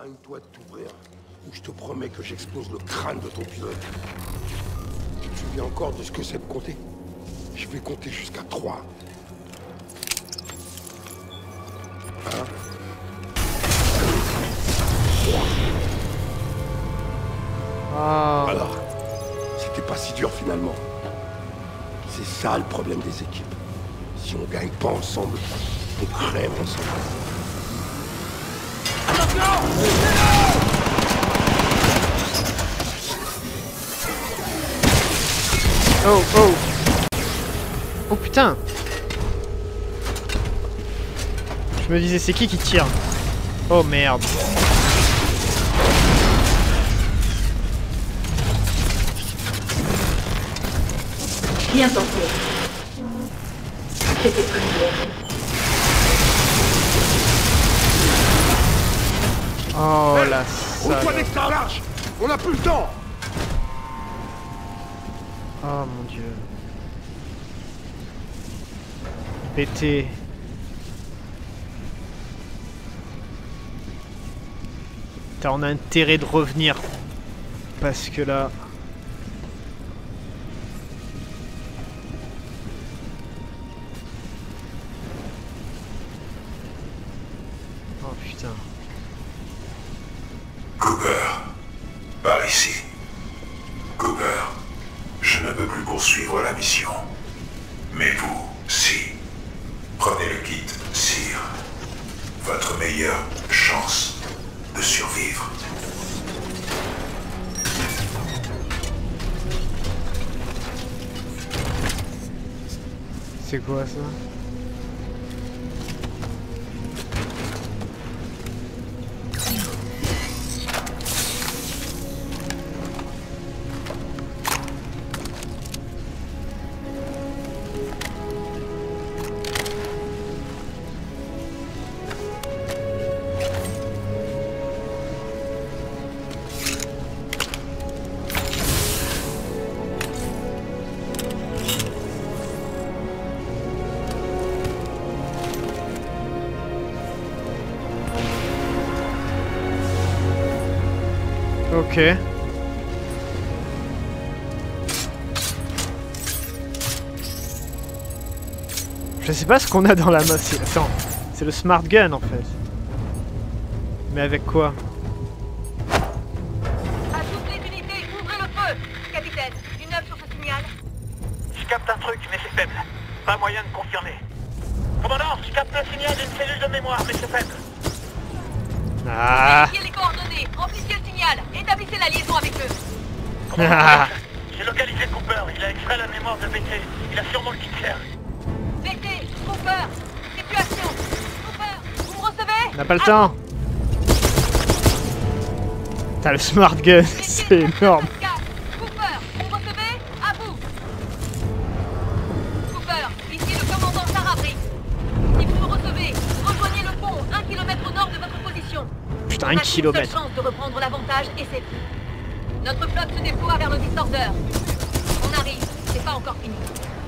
Éloigne-toi de t'ouvrir, ou je te promets que j'explose le crâne de ton pilote. Tu te souviens encore de ce que c'est de compter? Je vais compter jusqu'à 3. 1, 2, 3. Oh. Alors, c'était pas si dur finalement. C'est ça le problème des équipes. Si on gagne pas ensemble, on crève ensemble. Oh, oh. Oh putain. Je me disais, c'est qui tire? Oh merde. Bien tenté. C'était prévu. Oh la On doit salope. d'extra large. On n'a plus le temps. Oh mon dieu. Pété. T'as on a intérêt de revenir. Parce que là... Oh putain. Cooper, par ici. Cooper, je ne peux plus poursuivre la mission. Mais vous, si. Prenez le kit, sire. Votre meilleure chance de survivre. C'est quoi ça? Ok. Je sais pas ce qu'on a dans la main. Attends, c'est le smart gun en fait. Mais avec quoi? À toutes les unités, ouvrez le feu! Capitaine, du neuf sur ce signal? Je capte un truc, mais c'est faible. Pas moyen de confirmer. Commandant, je capte un signal d'une cellule de mémoire, mais c'est faible. Ah. Vérifiez les coordonnées, amplifiez le signal, établissez la liaison avec eux. Ah. J'ai localisé Cooper, il a extrait la mémoire de BT. Il a sûrement le kit clair. BT, Cooper, situation. Cooper, vous me recevez? On n'a pas le temps. T'as le smart gun, c'est énorme. Cooper, vous me recevez? À vous. Cooper, ici le commandant Sarabri. Si vous me recevez, rejoignez le pont 1 km au nord de votre position. Putain, On 1 a qu'une seule kilomètre. chance de reprendre l'avantage et c'est tout. Notre flotte se déploie vers le Distorder. On arrive, c'est pas encore fini.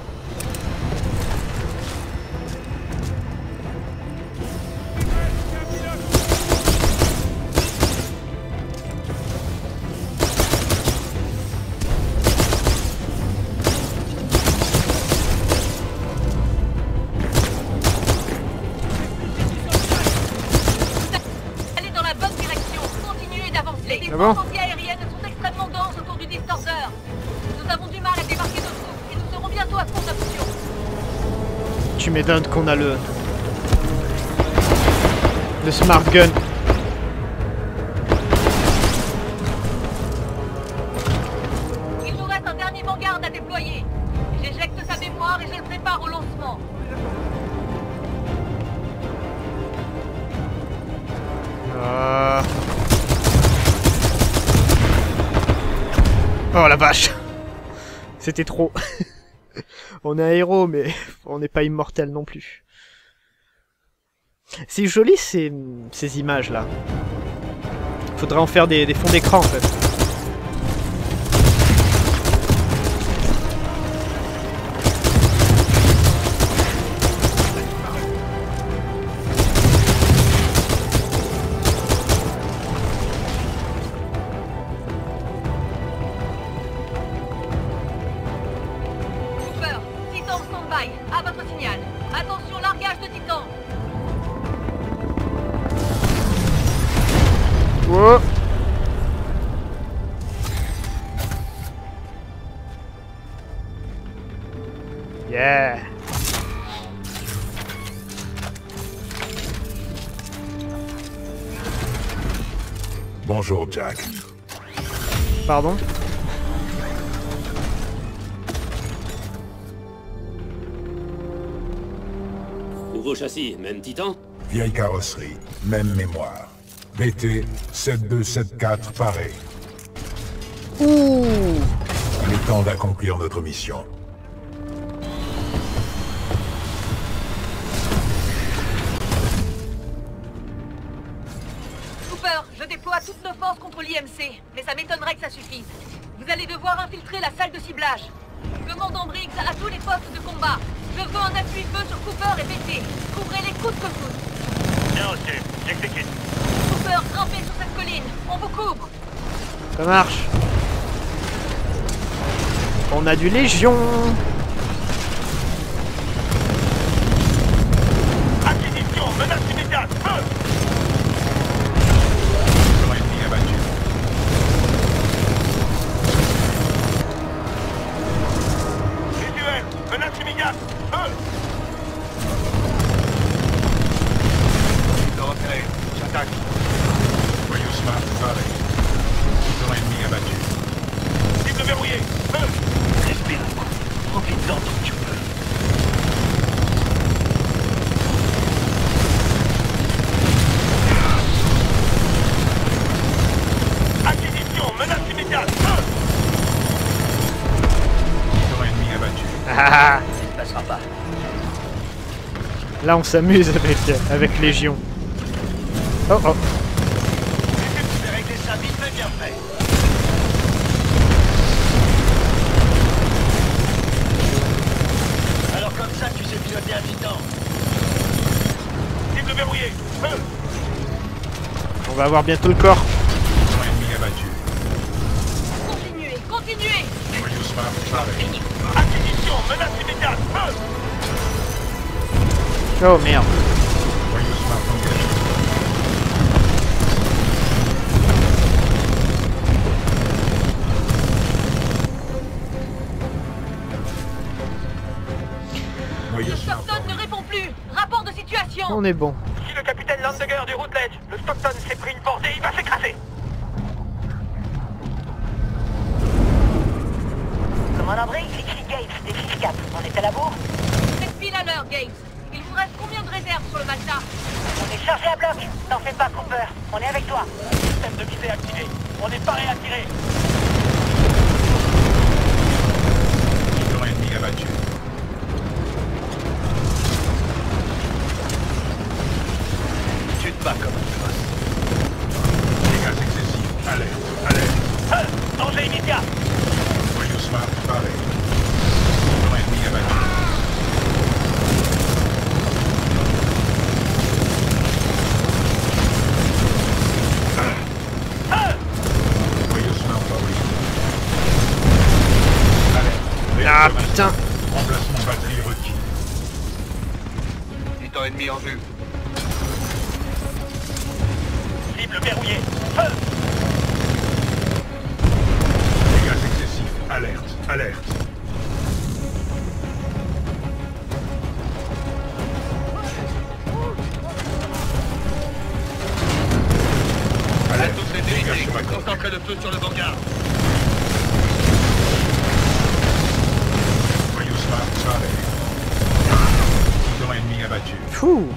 Allez dans la bonne direction, continuez d'avancer. Les Ah bon? défenses anti-aériennes sont extrêmement denses autour du Distorder. Nous avons du mal à débarquer dessous et nous serons bientôt à court d'options. Tu m'étonnes qu'on a le smart gun. Il nous reste un dernier vanguard à déployer. J'éjecte sa mémoire et je le prépare au lancement. Ah. Oh la vache. C'était trop. On est un héros, mais on n'est pas immortel non plus. C'est joli ces images là. Faudrait en faire des fonds d'écran en fait. signal. Attention, largage de Titan. Wow. Yeah. Bonjour, Jack. Pardon. Nouveau châssis, même Titan? Vieille carrosserie, même mémoire. BT 7274 pareil. Ouh. Il est temps d'accomplir notre mission. Cooper, je déploie toutes nos forces contre l'IMC, mais ça m'étonnerait que ça suffise. Vous allez devoir infiltrer la salle de ciblage. Commandant Briggs à tous les postes de combat. Je veux un appui-feu sur Cooper et BT. Couvrez-les coûte que coûte. Bien reçu. J'exécute. Cooper, grimpez sur cette colline. On vous couvre. Ça marche. On a du Légion. Acquisition, menace immédiate, feu! Ennemi abattu. Visuel, menace immédiate, feu! De repéré, j'attaque. Voyou Smart, pareil. Ennemi abattu. Cible verrouillée, feu! Respire. Profite-en tant que tu peux. Acquisition, menace immédiate, feu! Ennemi abattu. Ah. Ça ne passera pas. Là on s'amuse avec Légion. Oh oh. J'ai réglé ça vite mais bien fait. Alors comme ça, tu sais piloter un Titan. Cible verrouillée, feu! On va avoir bientôt le corps. Ennemi abattu. Continuez, continuez. Voyou Smart, pareil. Acquisition, menace immédiate, feu! Oh merde. Voyou Smart engagé. Voyou Le Smart Stockton ne répond plus. Rapport de situation. On est bon. Si le capitaine Landeguer du Routledge, le Stockton s'est pris une bordée, il va s'écraser. Commandant Briggs, ici Gates, des 6-4. On est à la bourre? 7 piles à l'heure, Gates. Il vous reste combien de réserves sur le Malta? On est chargé à bloc. T'en fais pas, Cooper. On est avec toi. Système de visée activé. On est paré à tirer. ennemi abattu. Tu te bats comme un gosse. Dégâts excessifs. Alerte. Alerte. Danger immédiat. Voyou Smart, pareil. Ennemi abattu. Voyou Smart, pareil. Alerte. Ah putain. Remplacement batterie requis. Titan ennemi en vue. Cible verrouillée. Feu! Dégâts excessifs. Alerte. Alerte. Alerte. Dégâts sur ma côte. Concentrez le feu sur le Vanguard. Voyou Smart, pareil. Titan ennemi abattu. Fou.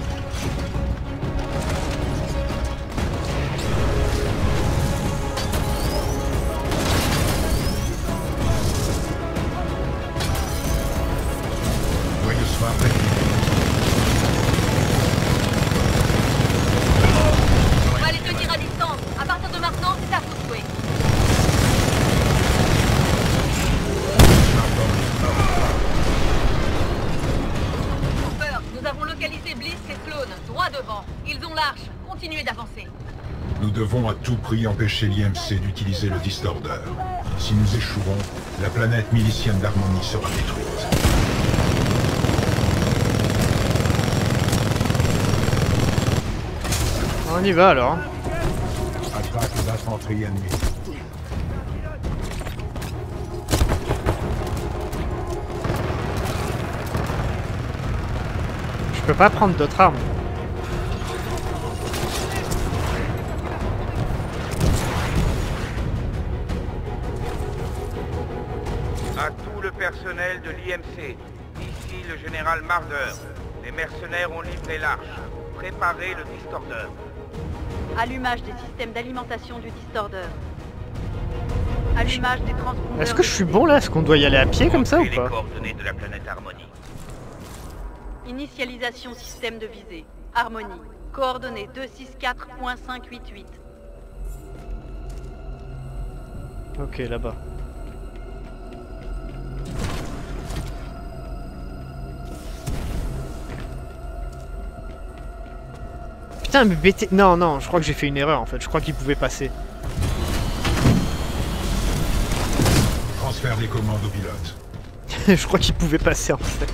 Voyou Smart, activé. On va les tenir à distance. À partir de maintenant, c'est à vous de jouer. Cooper, nous avons localisé Bliss et Sloan, droit devant. Ils ont l'arche. Continuez d'avancer. Nous devons à tout prix empêcher l'IMC d'utiliser le Distorder. Si nous échouons, la planète milicienne d'Harmonie sera détruite. On y va alors. Attaque d'infanterie ennemie. Je peux pas prendre d'autres armes. À tout le personnel de l'IMC, ici le général Marder. Les mercenaires ont livré l'arche. Préparez le Distorder. Allumage des systèmes d'alimentation du Distorder. Allumage des transpondeurs. Est-ce que je suis bon là? Est-ce qu'on doit y aller à pied comme ça ou Les pas? coordonnées de la planète Harmonie. Initialisation système de visée. Harmonie. Coordonnées 264.588. Ok, là-bas. Putain, mais BT... Non, non, je crois que j'ai fait une erreur en fait. Je crois qu'il pouvait passer. Transfert des commandes au pilote. Je crois qu'il pouvait passer en fait.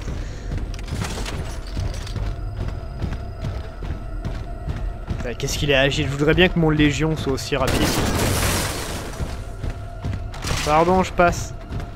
Qu'est-ce qu'il est agile. Je voudrais bien que mon Légion soit aussi rapide. Pardon, je passe.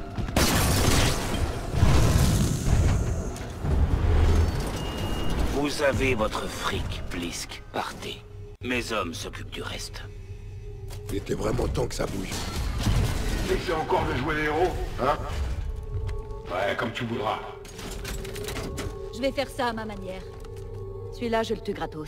Vous avez votre fric, Blisk. Partez. Mes hommes s'occupent du reste. Il était vraiment temps que ça bouge. C'est encore de jouer les héros, hein? Ouais, comme tu voudras. Je vais faire ça à ma manière. Celui-là, je le tue gratos.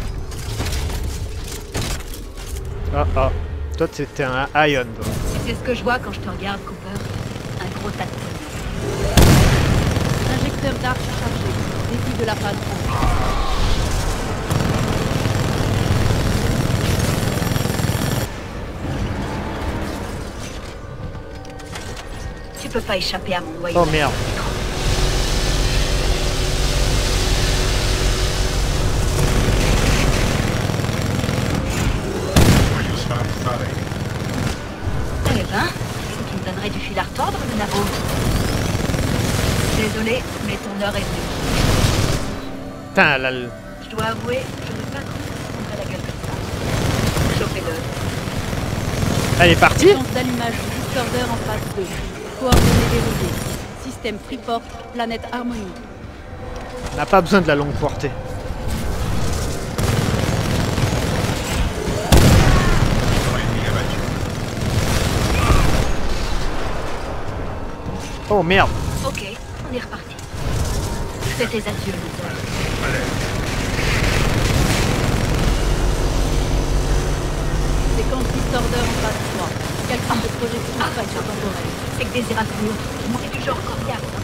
Ah ah. Toi, t'étais un Ion, toi. C'est ce que je vois quand je te regarde, Cooper. Un gros tas de conneries. Injecteur d'arche chargé. Début de la phase 1. Tu peux pas échapper à mon noyau. Oh merde. Eh ben, tu me donnerais du fil à retordre, le nabo. Désolé, mais ton heure est venue. Putain, là... le- Je dois avouer, je n'ai pas cru que ça prendrait la gueule comme ça. Chopez-le. Elle est partie? Séquence d'allumage du Distorder en phase 2. Coordonnées verrouillées. Système Freeport, planète Harmonie. On n'a pas besoin de la longue portée. Oh merde. Ok, on est reparti. Fais tes adieux, Luther. Séquence Distorder en phase 3. Calcul de projection spatio-temporelle. C'est que des Erasmus, c'est du genre coriace. Hein.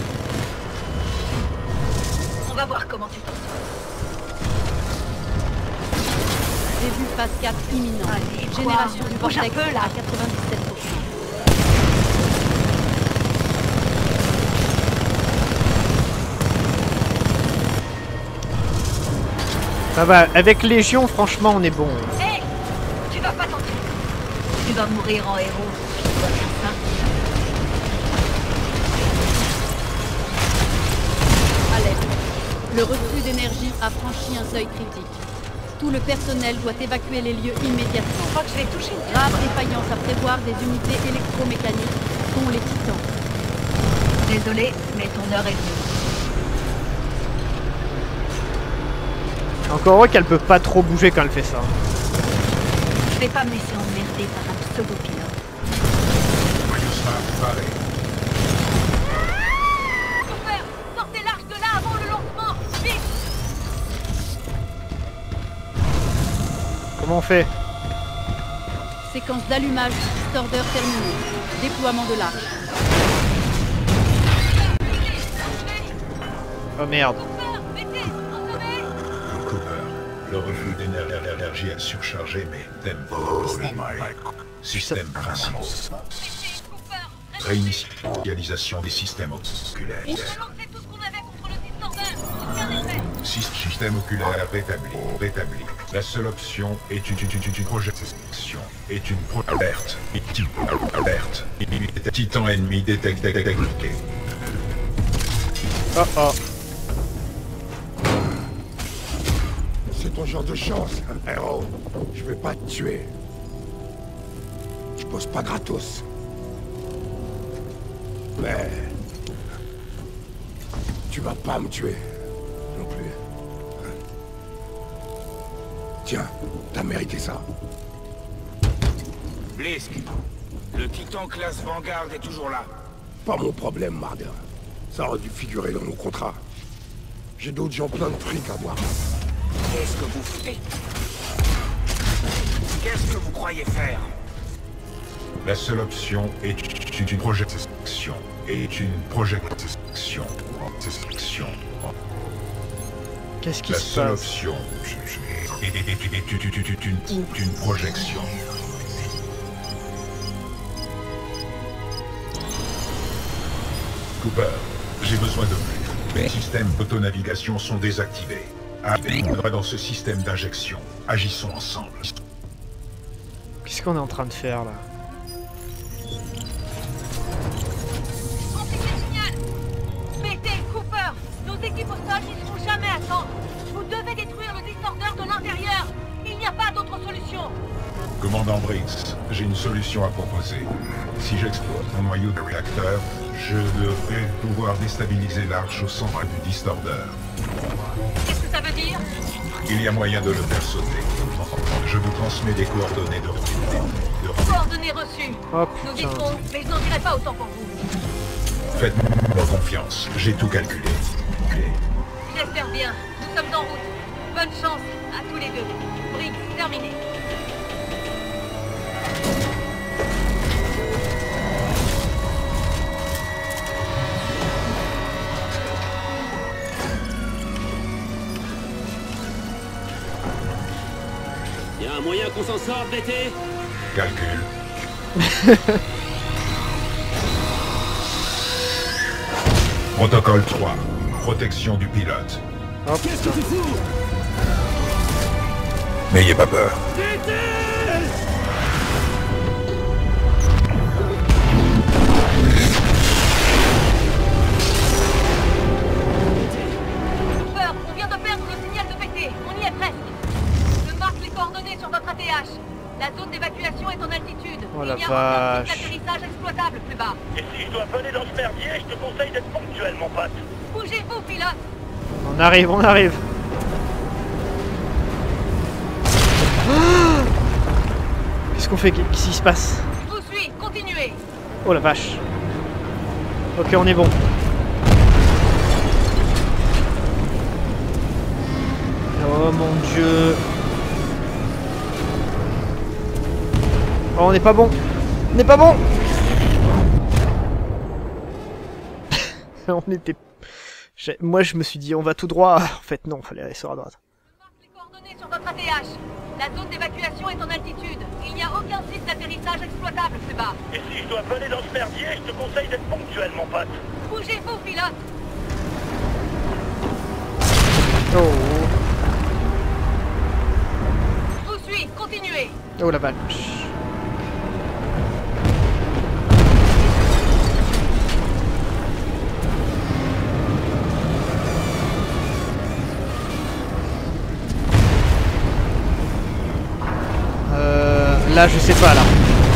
On va voir comment tu t'en sors. Début phase 4 imminent. Allez, Génération quoi du Penche un vortex peu, là. à 97%. Ça va, avec Légion, franchement, on est bon. Hé, tu vas pas t'en tuer. Tu vas mourir en héros. Je dois faire ça. Alerte. Le reflux d'énergie a franchi un seuil critique. Tout le personnel doit évacuer les lieux Je immédiatement. crois que je vais toucher une Grave défaillance à prévoir des unités électromécaniques, dont les titans. Désolé, mais ton heure est venue. Encore heureux qu'elle peut pas trop bouger quand elle fait ça. Je vais pas me laisser emmerder par un pseudo-pilote. Cooper, sortez l'arche de là avant le lancement. Vite. Comment on fait? Séquence d'allumage du Distorder terminée. Déploiement de l'arche. Oh merde. Cooper, mettez, entamez. Cooper, le reflux d'énergie a surchargé mes tempos. Système principal. Cooper, Réinitialisation des systèmes on oculaires. peut lancer tout ce qu'on avait contre le Distorder. Aucun effet. Système oculaire rétabli. La seule option est une projection. Est une alerte. Alerte. Titan ennemi détecté. Oh oh. C'est ton genre de chance, hein, héros. Je vais pas te tuer. Je pose pas gratos. Mais... tu vas pas me tuer. Non plus. Tiens, t'as mérité ça. Blisk, le Titan classe Vanguard est toujours là. Pas mon problème, Marder. Ça aurait dû figurer dans mon contrat. J'ai d'autres gens plein de fric à voir. Qu'est-ce que vous foutez? Qu'est-ce que vous croyez faire? La seule option est une projection. Est une projection. Qu'est-ce qui La se seule passe? option est une projection. Cooper, j'ai besoin de vous. Les systèmes d'autonavigation sont désactivés. Arrivez dans ce système d'injection. Agissons ensemble. Qu'est-ce qu'on est en train de faire là? BT, Cooper, nos équipes au sol n'y seront jamais à temps. Vous devez détruire le distorder de l'intérieur. Il n'y a pas d'autre solution. Commandant Briggs, j'ai une solution à proposer. Si j'exploite mon noyau de réacteur, je devrais pouvoir déstabiliser l'arche au centre du distorder. Qu'est-ce que ça veut dire? Il y a moyen de le faire sauter. Je vous transmets des coordonnées de recul. Coordonnées reçues. Oh Nous y putain. serons, mais je n'en dirai pas autant pour vous. Faites-moi confiance, j'ai tout calculé. J'espère bien. Nous sommes en route. Bonne chance à tous les deux. Briggs, terminé. Y a un moyen qu'on s'en sorte, BT? Calcul. Protocole 3. Protection du pilote. Oh putain. N'ayez pas peur. Cooper, on vient de perdre le signal de BT. On y est presque. Je marque les coordonnées sur votre ATH. La zone d'évacuation est en altitude. Oh la Il n'y a aucun vache. site d'atterrissage exploitable plus bas. Et si je dois venir dans ce merdier, je te conseille d'être ponctuel, mon pote. Bougez-vous, pilote. On arrive, on arrive. Ah, qu'est-ce qu'on fait? Qu'est-ce qui se passe? Je vous suis, continuez. Oh la vache. Ok, on est bon. Oh mon dieu. Oh, on n'est pas bon. On n'est pas bon. On était... Moi je me suis dit on va tout droit. En fait non, fallait aller sur la droite. Je marque les coordonnées sur votre ATH. La zone d'évacuation est en altitude. Il n'y a aucun site d'atterrissage exploitable plus bas. Et si je dois venir dans ce merdier, je te conseille d'être ponctuel, mon pote. Bougez-vous, pilote. Oh. Je vous suis, continuez. Oh la vache. Là, je sais pas, là.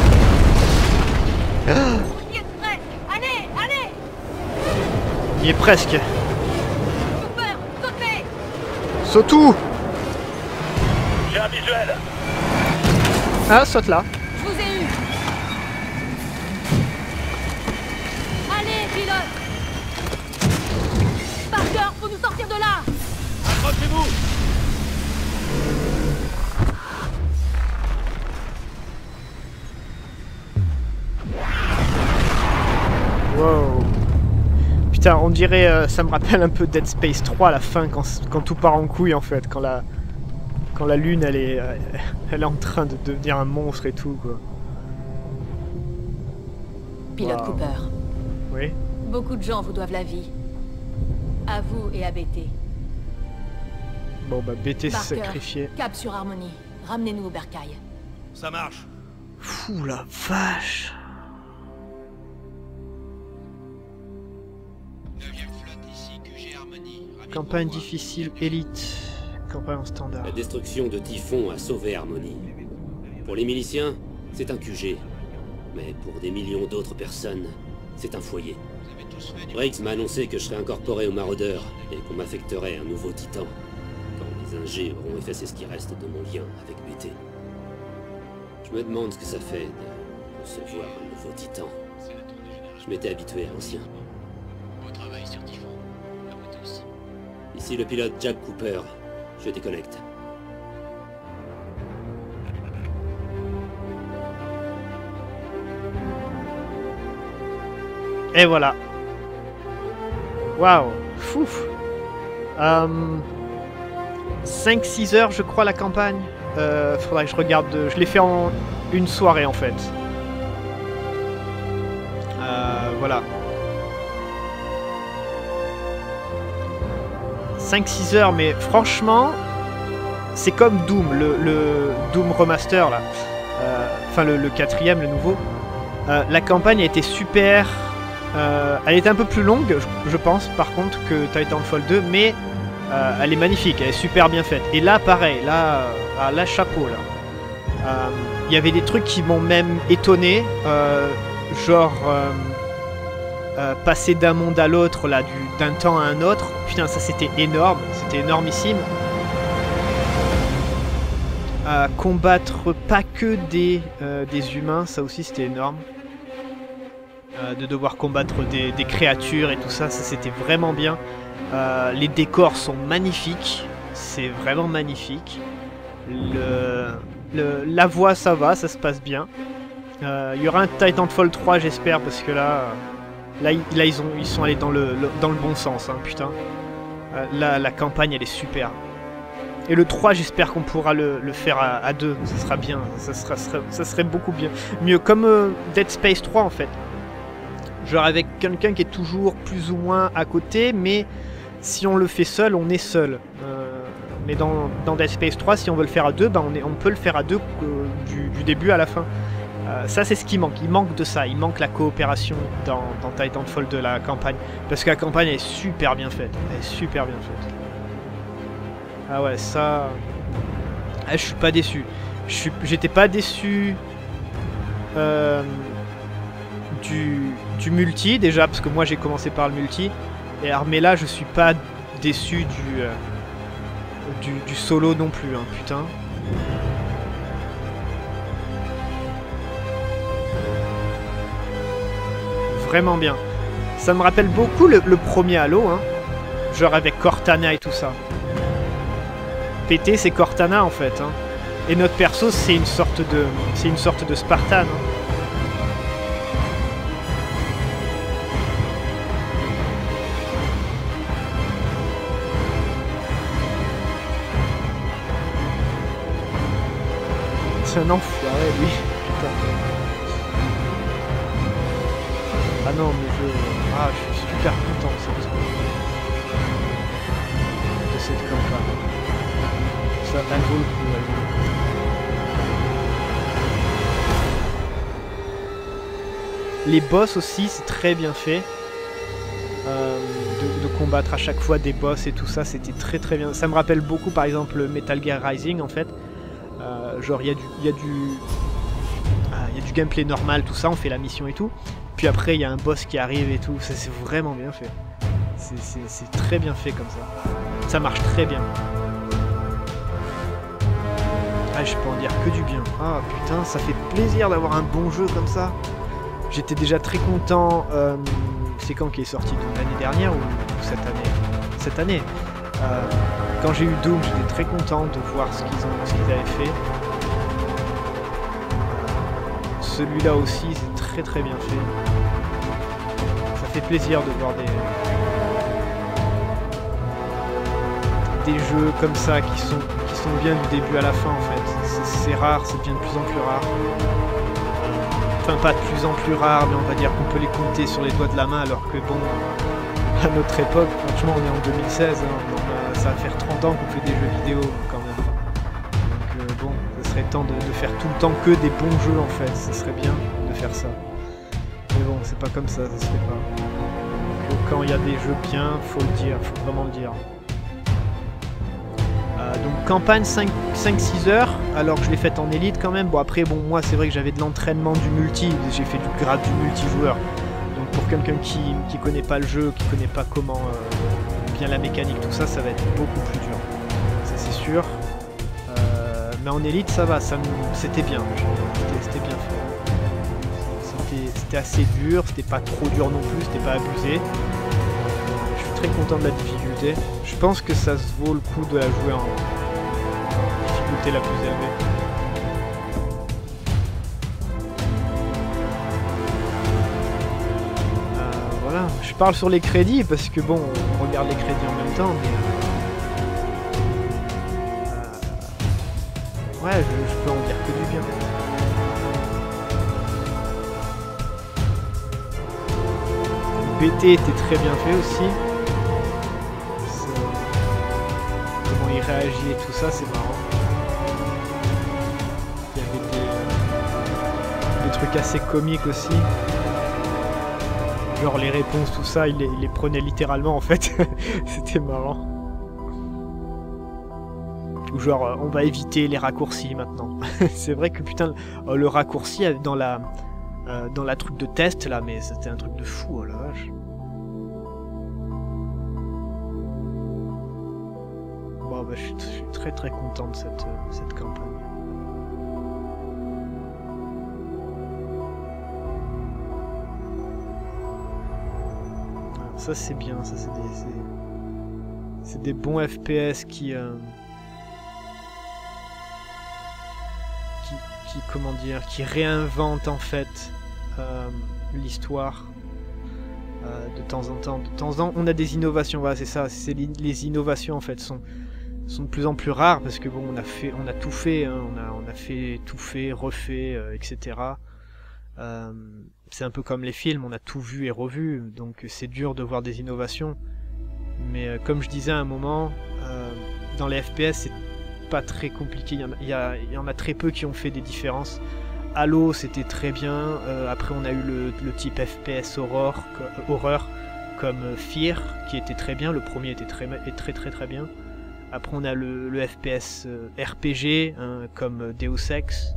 Vous y êtes presque. Allez, allez. Il est presque. Cooper, sautez. Saute-tout. J'ai un visuel. Ah, saute là. Je vous ai eu. Allez, pilote. Parker, faut nous sortir de là. Accrochez-vous. Wow. Putain, on dirait, ça me rappelle un peu Dead Space 3 à la fin, quand tout part en couille en fait, quand la lune elle est en train de devenir un monstre et tout quoi. Pilote Wow. Cooper, Oui. beaucoup de gens vous doivent la vie. À vous et à BT. Bon bah BT s'est Parker, sacrifié. cap sur Harmony. Ramenez-nous au bercail. Ça marche. Fou la vache. Campagne difficile, élite. Campagne en standard. La destruction de Typhon a sauvé Harmonie. Pour les miliciens, c'est un QG. Mais pour des millions d'autres personnes, c'est un foyer. Briggs m'a annoncé que je serais incorporé aux maraudeurs et qu'on m'affecterait un nouveau titan. Quand les ingés auront effacé ce qui reste de mon lien avec BT. Je me demande ce que ça fait de recevoir un nouveau titan. Je m'étais habitué à l'ancien. Au travail sur Typhon. À vous tous. Ici le pilote Jack Cooper. Je déconnecte. Et voilà. Waouh. Fouf. 5-6 heures, je crois, la campagne. Faudrait que je regarde. Je l'ai fait en une soirée, en fait. Voilà. 5-6 heures, mais franchement, c'est comme Doom, le Doom Remaster, là. Enfin, le 4e, le nouveau. La campagne a été super. Elle était un peu plus longue, je pense, par contre, que Titanfall 2, mais elle est magnifique, elle est super bien faite. Et là, pareil, là, chapeau, là. Il y avait des trucs qui m'ont même étonné, genre passer d'un monde à l'autre, là, d'un temps à un autre. Putain, ça c'était énorme, c'était énormissime. Combattre pas que des humains, ça aussi c'était énorme. De devoir combattre des créatures et tout ça, ça c'était vraiment bien. Les décors sont magnifiques, c'est vraiment magnifique. La voix ça va, ça se passe bien. Il y aura un Titanfall 3 j'espère, parce que là ils sont allés dans le bon sens, hein, putain. La campagne elle est super. Et le 3 j'espère qu'on pourra le faire à 2, ça sera bien, ça serait beaucoup bien. Mieux, comme Dead Space 3 en fait. Genre avec quelqu'un qui est toujours plus ou moins à côté, mais si on le fait seul, on est seul. Mais dans Dead Space 3, si on veut le faire à 2, ben on peut le faire à 2 du début à la fin. Ça c'est ce qui manque, il manque de ça, il manque la coopération dans Titanfall 2, la campagne. Parce que la campagne elle est super bien faite, elle est super bien faite. Ah ouais, ça... Ah, je suis pas déçu. J'étais pas déçu... Du multi déjà, parce que moi j'ai commencé par le multi, mais là je suis pas déçu du solo non plus, hein, putain. Vraiment bien. Ça me rappelle beaucoup le premier Halo, hein, genre avec Cortana et tout ça. PT c'est Cortana en fait, hein. Et notre perso c'est une sorte de Spartan, hein. C'est un enfoiré lui, putain. Ah non mais je suis super content de cette campagne. Ça vaut le coup, les boss aussi c'est très bien fait. De combattre à chaque fois des boss et tout ça, c'était très très bien. Ça me rappelle beaucoup par exemple Metal Gear Rising en fait. Genre il y a du gameplay normal, tout ça, on fait la mission et tout. Puis après il y a un boss qui arrive et tout, ça c'est vraiment bien fait. C'est très bien fait comme ça. Ça marche très bien. Ah, je peux en dire que du bien. Ah putain, ça fait plaisir d'avoir un bon jeu comme ça. J'étais déjà très content. C'est quand qui est sorti, l'année dernière ou cette année. Quand j'ai eu Doom, j'étais très content de voir ce qu'ils avaient fait. Celui-là aussi, c'est très très bien fait. Ça fait plaisir de voir des jeux comme ça qui sont bien du début à la fin en fait. C'est rare, ça devient de plus en plus rare. Enfin pas de plus en plus rare, mais on va dire qu'on peut les compter sur les doigts de la main, alors que bon, à notre époque, franchement on est en 2016, hein, ça va faire 30 ans qu'on fait des jeux vidéo quand même. Donc bon, ce serait temps de faire tout le temps que des bons jeux en fait, ce serait bien de faire ça. Mais bon, c'est pas comme ça se fait pas. Donc quand il y a des jeux bien, faut le dire, faut vraiment le dire. Donc campagne 5-6 heures, alors que je l'ai faite en élite quand même. Bon après, bon moi c'est vrai que j'avais de l'entraînement du multi, j'ai fait du grade du multijoueur. Donc pour quelqu'un qui connaît pas le jeu, qui connaît pas comment bien la mécanique, tout ça, ça va être beaucoup plus dur. Ça c'est sûr. Mais en élite ça va, c'était bien. C'était bien fait. C'était assez dur, c'était pas trop dur non plus, c'était pas abusé. Je suis très content de la difficulté. Je pense que ça se vaut le coup de la jouer en difficulté la plus élevée. Voilà, je parle sur les crédits parce que bon, on regarde les crédits en même temps, mais ouais, je peux en dire que du bien. BT était très bien fait aussi. Comment il réagit et tout ça, c'est marrant. Il y avait des trucs assez comiques aussi. Genre les réponses, tout ça, il les prenait littéralement en fait. C'était marrant. Ou genre, on va éviter les raccourcis maintenant. C'est vrai que putain, le raccourci dans la truc de test là, mais c'était un truc de fou, oh la vache. Bon bah je suis très très content de cette campagne. Ça c'est bien, ça c'est des bons FPS qui comment dire, qui réinventent en fait l'histoire de temps en temps. De temps en temps, on a des innovations. Voilà, c'est ça. Les innovations en fait sont de plus en plus rares parce que bon, on a tout fait, hein, on a fait tout fait, refait, etc. C'est un peu comme les films, on a tout vu et revu, donc c'est dur de voir des innovations. Mais comme je disais à un moment, dans les FPS, c'est pas très compliqué, il y en a très peu qui ont fait des différences. Halo c'était très bien, après on a eu le type FPS horreur comme Fear qui était très bien, le premier était très bien. Après on a le FPS RPG hein, comme Deus Ex.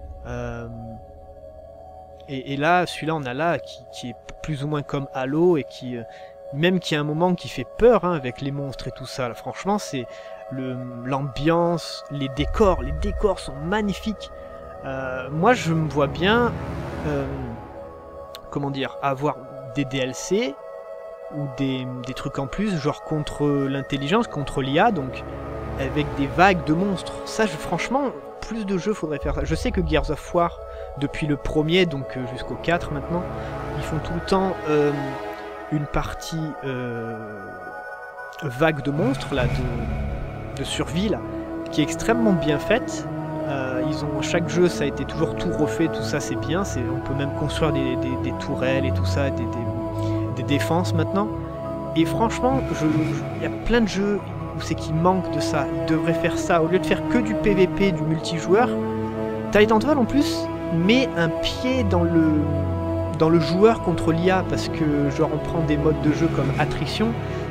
Et là, celui-là on a là qui est plus ou moins comme Halo et qui même qui a un moment qui fait peur hein, avec les monstres et tout ça. Là, franchement c'est l'ambiance, les décors sont magnifiques. Moi je me vois bien comment dire, avoir des DLC ou des trucs en plus, genre contre l'intelligence, contre l'IA, donc avec des vagues de monstres. Ça franchement, plus de jeux faudrait faire ça. Je sais que Gears of War, depuis le premier, donc jusqu'au 4 maintenant, ils font tout le temps une partie vague de monstres là, de survie là, qui est extrêmement bien faite. Chaque jeu ça a été toujours tout refait, tout ça c'est bien, on peut même construire des tourelles et tout ça, des défenses maintenant. Et franchement, il y a plein de jeux où c'est qu'il manque de ça. Ils devraient faire ça, au lieu de faire que du PVP, du multijoueur. Titanfall en plus met un pied dans le joueur contre l'IA, parce que genre on prend des modes de jeu comme attrition,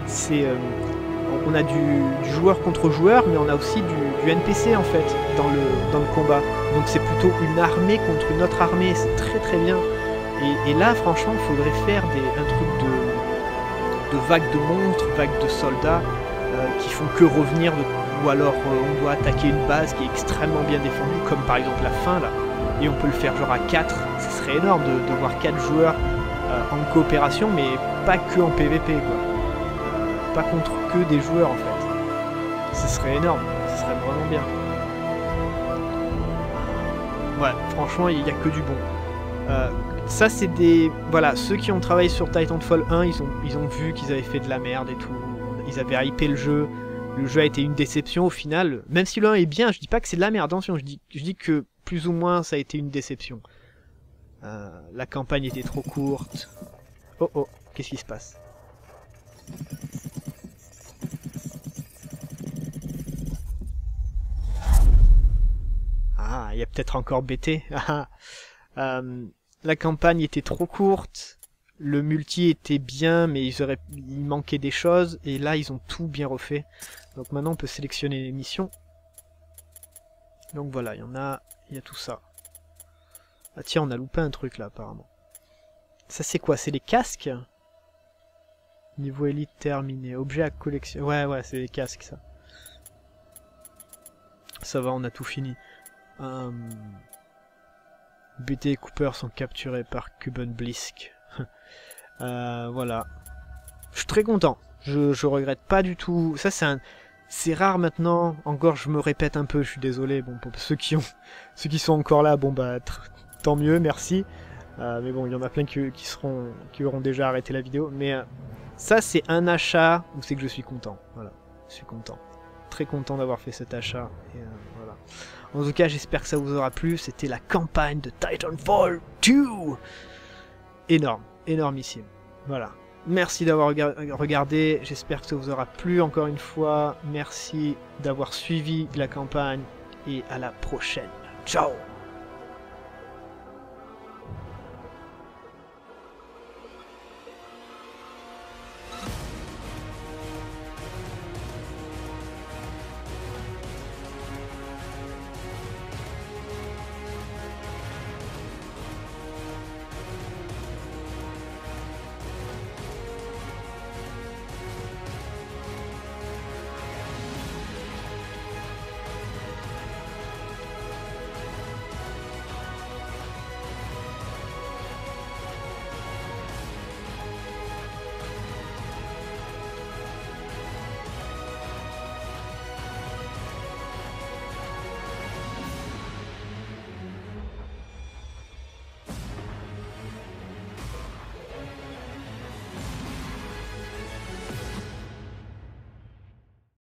on a du joueur contre joueur, mais on a aussi du NPC en fait dans le combat. Donc c'est plutôt une armée contre une autre armée, c'est très très bien. Et là franchement il faudrait faire un truc de vagues de monstres, vagues de soldats qui font que revenir, ou alors on doit attaquer une base qui est extrêmement bien défendue, comme par exemple la fin là, et on peut le faire genre à 4, ce serait énorme de voir 4 joueurs en coopération, mais pas que en PVP quoi. Pas contre que des joueurs en fait. Ce serait énorme, ce serait vraiment bien. Ouais, franchement, il n'y a que du bon. Ça, c'est des... Voilà, ceux qui ont travaillé sur Titanfall 1, ils ont vu qu'ils avaient fait de la merde et tout. Ils avaient hypé le jeu. Le jeu a été une déception au final. Même si le 1 est bien, je dis pas que c'est de la merde, attention, je dis que plus ou moins ça a été une déception. La campagne était trop courte. Oh oh, qu'est-ce qui se passe ? Ah, il y a peut-être encore BT. La campagne était trop courte. Le multi était bien, mais il manquait des choses. Et là, ils ont tout bien refait. Donc maintenant, on peut sélectionner les missions. Donc voilà, il y a tout ça. Ah tiens, on a loupé un truc là, apparemment. Ça, c'est quoi? C'est les casques? Niveau élite terminé. Objet à collection. Ouais, c'est les casques, ça. Ça va, on a tout fini. BT et Cooper sont capturés par Kuben Blisk. Voilà. Je suis très content. Je regrette pas du tout. Ça, c'est rare maintenant. Encore, je me répète un peu. Je suis désolé. Bon, pour ceux qui sont encore là, bon bah tant mieux, merci. Mais bon, il y en a plein qui auront déjà arrêté la vidéo. Mais ça, c'est un achat où c'est que je suis content. Voilà, je suis content. Très content d'avoir fait cet achat. Et, voilà. En tout cas, j'espère que ça vous aura plu. C'était la campagne de Titanfall 2. Énorme, énormissime. Voilà. Merci d'avoir regardé. J'espère que ça vous aura plu encore une fois. Merci d'avoir suivi la campagne. Et à la prochaine. Ciao!